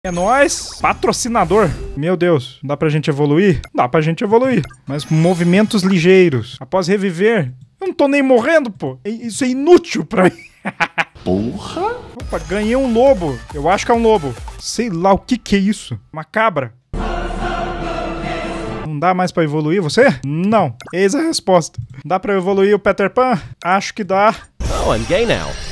É nóis. Patrocinador. Meu Deus, dá pra gente evoluir? Dá pra gente evoluir. Mas movimentos ligeiros. Após reviver, eu não tô nem morrendo, pô. Isso é inútil pra mim. Porra. Opa, ganhei um lobo. Eu acho que é um lobo. Sei lá o que é isso. Uma cabra. Não dá mais pra evoluir você? Não. Eis a resposta. Dá pra evoluir o Peter Pan? Acho que dá. Oh, I'm gay now.